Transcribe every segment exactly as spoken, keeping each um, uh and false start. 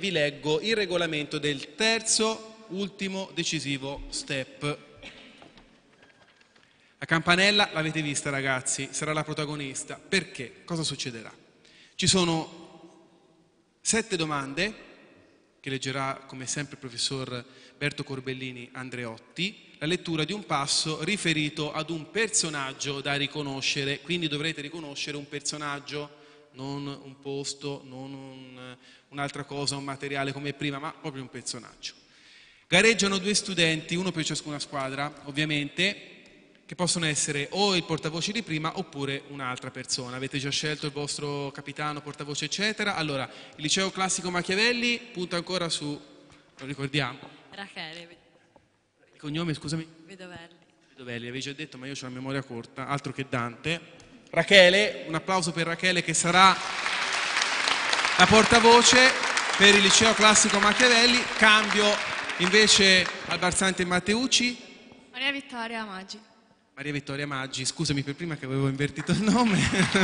vi leggo il regolamento del terzo, ultimo, decisivo step. La campanella l'avete vista, ragazzi, sarà la protagonista. Perché? Cosa succederà? Ci sono sette domande che leggerà come sempre il professor Berto Corbellini Andreotti, la lettura di un passo riferito ad un personaggio da riconoscere, quindi dovrete riconoscere un personaggio, non un posto, non un, un'altra cosa, un materiale come prima, ma proprio un personaggio. Gareggiano due studenti, uno per ciascuna squadra, ovviamente, che possono essere o il portavoce di prima oppure un'altra persona. Avete già scelto il vostro capitano, portavoce, eccetera. Allora, il liceo classico Machiavelli punta ancora su, lo ricordiamo. Rachele. Il cognome, scusami? Vedovelli. Vedovelli, avevi già detto, ma io ho la memoria corta, altro che Dante. Rachele, un applauso per Rachele che sarà la portavoce per il liceo classico Machiavelli. Cambio invece al Barzante Matteucci. Maria Vittoria Maggi. Maria Vittoria Maggi, scusami per prima che avevo invertito il nome.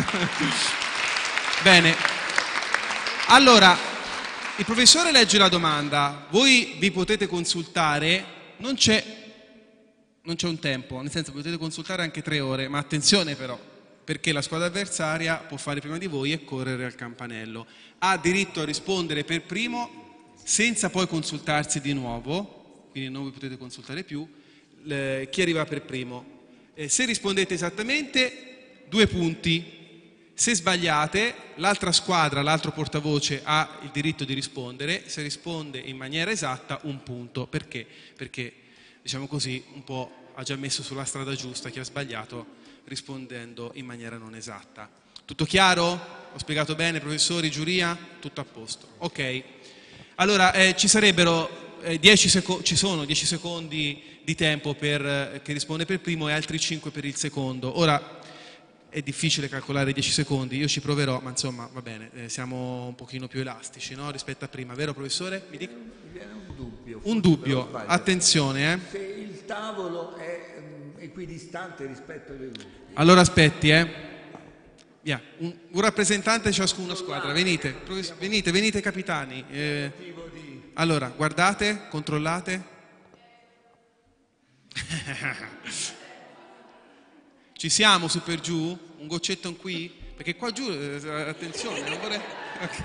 Bene, allora il professore legge la domanda, voi vi potete consultare, non c'è non c'è un tempo, nel senso potete consultare anche tre ore, ma attenzione però, perché la squadra avversaria può fare prima di voi e correre al campanello. Ha diritto a rispondere per primo senza poi consultarsi di nuovo, quindi non vi potete consultare più, le, chi arriva per primo. Eh, se rispondete esattamente, due punti. Se sbagliate, l'altra squadra, l'altro portavoce ha il diritto di rispondere. Se risponde in maniera esatta, un punto. Perché? Perché, diciamo così, un po' ha già messo sulla strada giusta chi ha sbagliato rispondendo in maniera non esatta. Tutto chiaro? Ho spiegato bene, professori, giuria? Tutto a posto. Ok. Allora, eh, ci sarebbero eh, dieci secondi, ci sono dieci secondi di tempo per, eh, che risponde per primo e altri cinque per il secondo. Ora è difficile calcolare dieci secondi, io ci proverò, ma insomma va bene, eh, siamo un pochino più elastici, no? Rispetto a prima, vero professore? Mi dica? Mi viene un dubbio. Un dubbio, attenzione. Eh. Se il tavolo è um, equidistante rispetto ai gruppi. Allora aspetti, eh. Via, un, un rappresentante di ciascuna squadra, venite, venite, venite capitani. Eh. Allora, guardate, controllate. Ci siamo su per giù? Un goccetto in qui? Perché qua giù, eh, attenzione, non vorrei... Ok.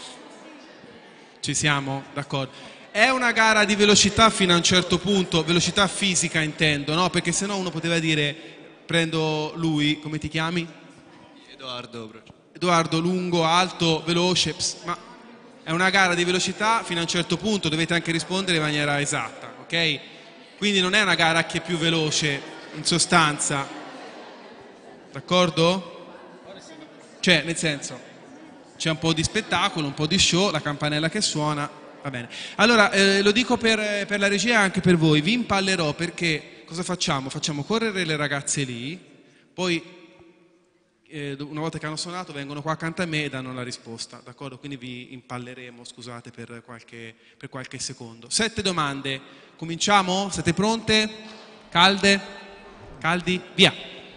Ci siamo, d'accordo. È una gara di velocità fino a un certo punto, velocità fisica intendo, no? Perché sennò uno poteva dire, prendo lui, come ti chiami? Edoardo. Edoardo, lungo, alto, veloce, pss, ma è una gara di velocità fino a un certo punto, dovete anche rispondere in maniera esatta, ok? Quindi non è una gara che è più veloce, in sostanza, d'accordo? Cioè, nel senso, c'è un po' di spettacolo, un po' di show, la campanella che suona, va bene. Allora, eh, lo dico per, per la regia e anche per voi, vi impallerò perché cosa facciamo? Facciamo correre le ragazze lì, poi eh, una volta che hanno suonato vengono qua accanto a me e danno la risposta, d'accordo? Quindi vi impalleremo, scusate, per qualche, per qualche secondo. Sette domande, cominciamo? Siete pronte? Calde? Caldi? Via!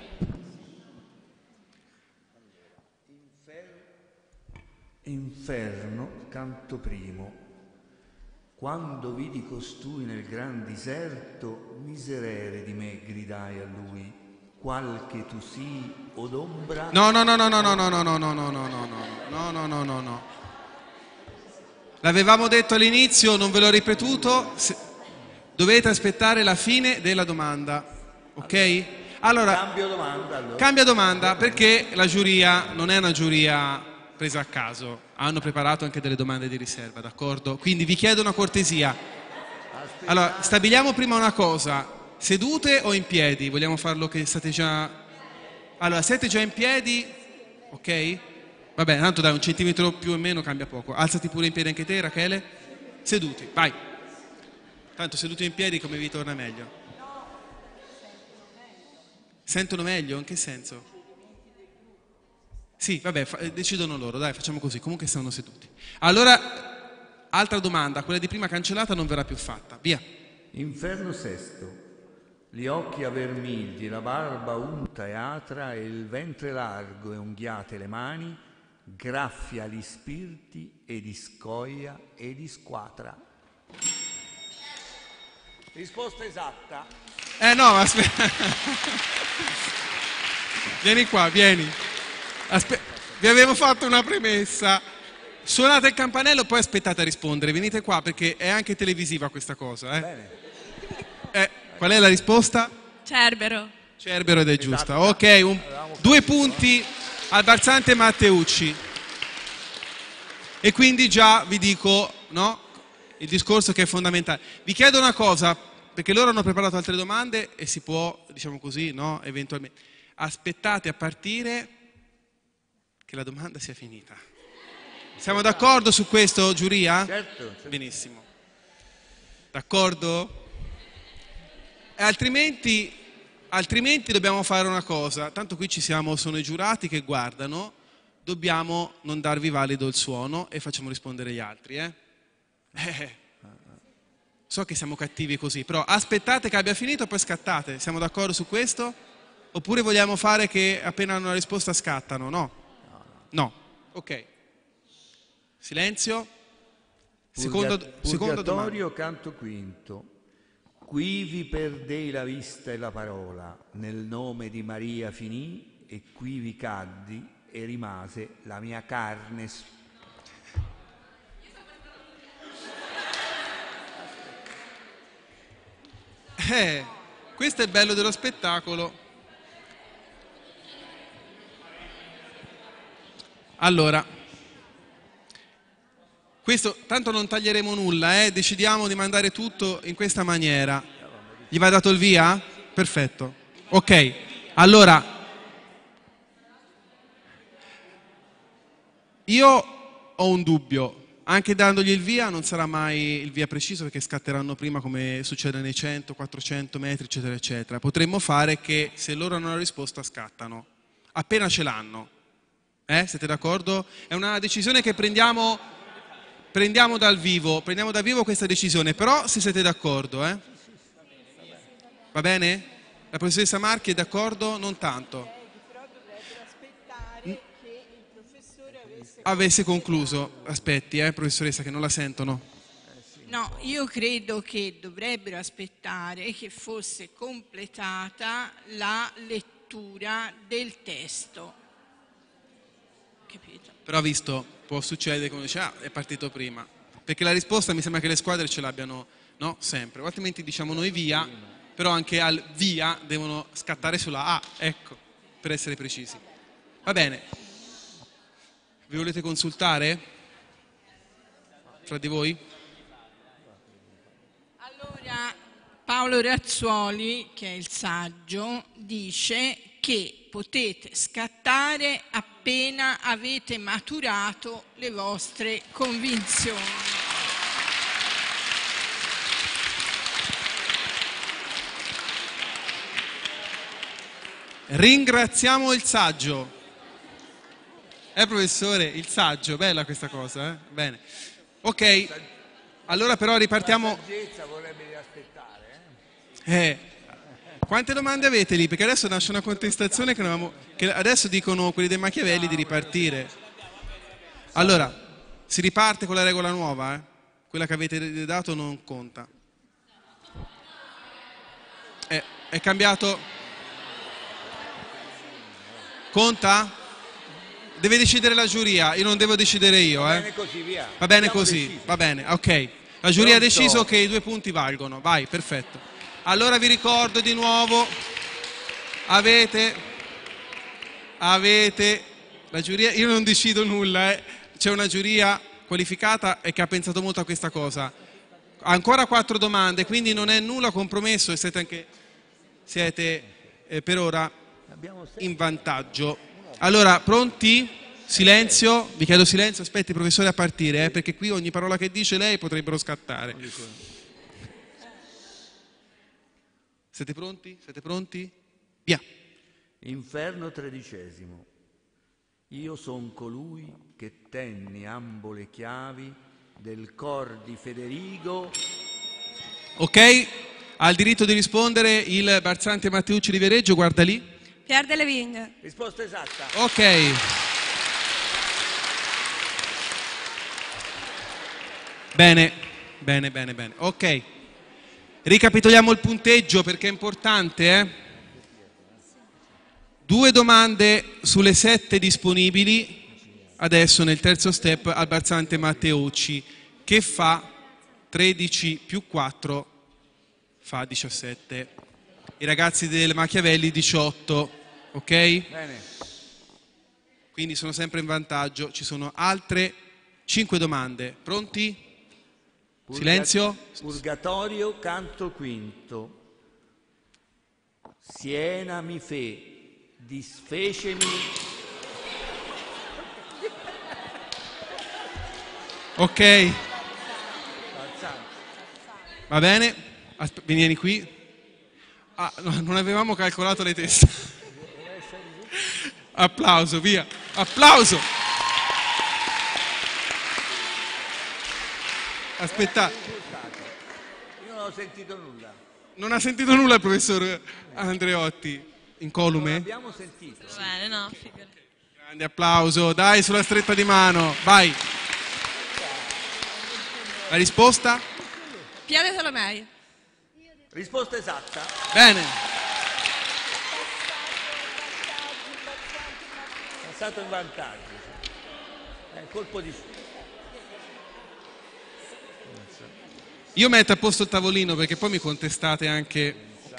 Inferno, canto primo. Quando vidi costui nel gran diserto, miserere di me gridai a lui, qualche tu sii od ombra... No, no, no, no, no, no, no, no, no, no, no, no, no, no, no, no, no, no. L'avevamo detto all'inizio, non ve l'ho ripetuto, se... dovete aspettare la fine della domanda, ok? Allora, cambio domanda allora. Cambia domanda perché la giuria non è una giuria presa a caso, hanno preparato anche delle domande di riserva, d'accordo? Quindi vi chiedo una cortesia. Allora, stabiliamo prima una cosa, sedute o in piedi? Vogliamo farlo che state già... Allora, siete già in piedi? Ok? Va bene, tanto dai, un centimetro più o meno cambia poco. Alzati pure in piedi anche te, Rachele. Seduti, vai. Tanto seduti in piedi come vi torna meglio? Sentono meglio? In che senso? Sì, vabbè, fa- decidono loro, dai, facciamo così, comunque stanno seduti. Allora, altra domanda, quella di prima cancellata non verrà più fatta, via. Inferno sesto, gli occhi a vermigli, la barba unta e atra e il ventre largo e unghiate le mani, graffia gli spiriti e di scoglia e di squatra. Risposta esatta. Eh no, ma aspetta. Vieni qua, vieni. Aspe- Vi avevo fatto una premessa. Suonate il campanello, poi aspettate a rispondere. Venite qua perché è anche televisiva questa cosa. Eh? Bene. Eh, qual è la risposta? Cerbero. Cerbero ed è Esatto. giusta. Ok, un- due punti al Barzante Matteucci. E quindi già vi dico, no? Il discorso che è fondamentale. Vi chiedo una cosa, perché loro hanno preparato altre domande e si può, diciamo così, no? Eventualmente. Aspettate a partire che la domanda sia finita. Siamo d'accordo su questo, giuria? Certo, certo. Benissimo. D'accordo? E altrimenti, altrimenti dobbiamo fare una cosa. Tanto qui ci siamo, sono i giurati che guardano. Dobbiamo non darvi valido il suono e facciamo rispondere gli altri, eh? Eh. So che siamo cattivi così, però aspettate che abbia finito e poi scattate. Siamo d'accordo su questo? Oppure vogliamo fare che appena hanno la risposta scattano? No? No. Ok. Silenzio. Seconda, Purga- seconda Purgatorio, domanda. canto quinto. Qui vi perdei la vista e la parola, nel nome di Maria finì, e qui vi caddi e rimase la mia carne. s- Eh, questo è il bello dello spettacolo. Allora, questo tanto non taglieremo nulla, eh? Decidiamo di mandare tutto in questa maniera. Gli va dato il via? Perfetto. Ok, allora io ho un dubbio. Anche dandogli il via non sarà mai il via preciso perché scatteranno prima come succede nei cento, quattrocento metri eccetera eccetera. Potremmo fare che se loro hanno la risposta scattano, appena ce l'hanno. Eh? Siete d'accordo? È una decisione che prendiamo, prendiamo dal vivo, prendiamo dal vivo questa decisione, però se siete d'accordo, eh? Va bene? La professoressa Marchi è d'accordo? Non tanto. Avesse concluso. Aspetti, eh, professoressa, che non la sentono. No, io credo che dovrebbero aspettare che fosse completata la lettura del testo. Capito? Però visto, può succedere come dice, ah, è partito prima. Perché la risposta mi sembra che le squadre ce l'abbiano, no? Sempre. O altrimenti diciamo noi via, però anche al via devono scattare sulla A, ecco, per essere precisi. Va bene. Vi volete consultare? Fra di voi? Allora, Paolo Razzuoli, che è il saggio, dice che potete scattare appena avete maturato le vostre convinzioni. Ringraziamo il saggio. Eh professore, il saggio, bella questa cosa, eh? Bene. Ok, allora però ripartiamo. La saggezza vorrebbe aspettare, eh? Eh, quante domande avete lì? Perché adesso nasce una contestazione che, non avevamo... che adesso dicono quelli dei Machiavelli di ripartire. Allora, si riparte con la regola nuova, eh? Quella che avete dato non conta. Eh, è cambiato? Conta? Deve decidere la giuria, io non devo decidere io, Va eh? bene così, via. Va bene Abbiamo così, deciso. va bene, ok. La giuria ha Pronto? deciso che i due punti valgono, vai, perfetto. Allora vi ricordo di nuovo, avete, avete, la giuria, io non decido nulla, eh. C'è una giuria qualificata e che ha pensato molto a questa cosa. Ancora quattro domande, quindi non è nulla compromesso e siete anche, siete eh, per ora Abbiamo sempre- in vantaggio. Allora, pronti? Silenzio, vi chiedo silenzio, aspetti professore a partire, eh, perché qui ogni parola che dice lei potrebbero scattare. Siete pronti? Siete pronti? Via. Inferno tredicesimo. Io son colui che tenni ambo le chiavi del cor di Federigo. Ok, ha il diritto di rispondere il Barzante Matteucci di Viareggio, guarda lì. Pierre de Leving. Risposta esatta. Ok. Bene, bene, bene, bene. Ok. Ricapitoliamo il punteggio perché è importante, eh? Due domande sulle sette disponibili, adesso nel terzo step al Barzante Matteucci, che fa tredici più quattro, fa diciassette. I ragazzi del Machiavelli diciotto, ok? Bene. Quindi sono sempre in vantaggio. Ci sono altre cinque domande. Pronti? Purga- Silenzio. Purgatorio, canto quinto. Siena mi fe, disfecemi. Ok, va bene. Aspe- vieni qui. Ah, no, non avevamo calcolato le teste. Applauso, via. Applauso. Aspetta, Io non ho sentito nulla. non ha sentito nulla il professor Andreotti, incolume? Non abbiamo sentito. Bene, no, figurati. Grande applauso, dai, sulla stretta di mano, vai. La risposta? Piave Tolomei. Risposta esatta. Bene. Passato in vantaggio. È colpo di... Io metto a posto il tavolino perché poi mi contestate anche.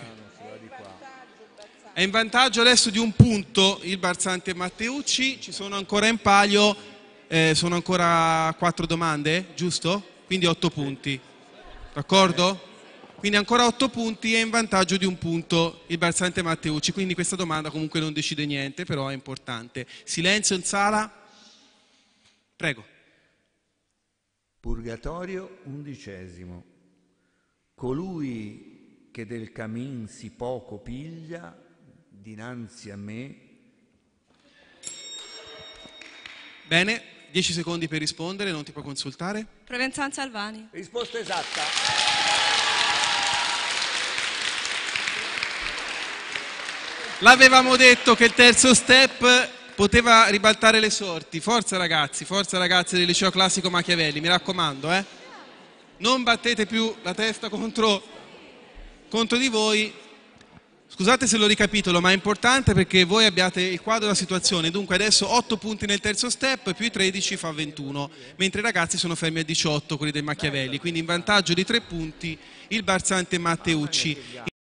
È in vantaggio adesso di un punto il Barzante Matteucci, ci sono ancora in palio, eh, sono ancora quattro domande, giusto? Quindi otto punti, d'accordo? Quindi ancora otto punti e in vantaggio di un punto il Barzante Matteucci, quindi questa domanda comunque non decide niente, però è importante. Silenzio in sala, prego. Purgatorio undicesimo. Colui che del camin si poco piglia, dinanzi a me. Bene, dieci secondi per rispondere, non ti puoi consultare. Provenzano Salvani. Risposta esatta. L'avevamo detto che il terzo step poteva ribaltare le sorti. Forza ragazzi, forza ragazzi del liceo classico Machiavelli, mi raccomando, eh. Non battete più la testa contro, contro di voi. Scusate se lo ricapitolo, ma è importante perché voi abbiate il quadro della situazione. Dunque adesso otto punti nel terzo step, più i tredici fa ventuno, mentre i ragazzi sono fermi a diciotto, quelli del Machiavelli. Quindi in vantaggio di tre punti il Barzante Matteucci.